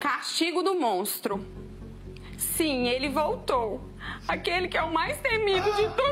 Castigo do monstro. Sim, ele voltou. Aquele que é o mais temido de todos.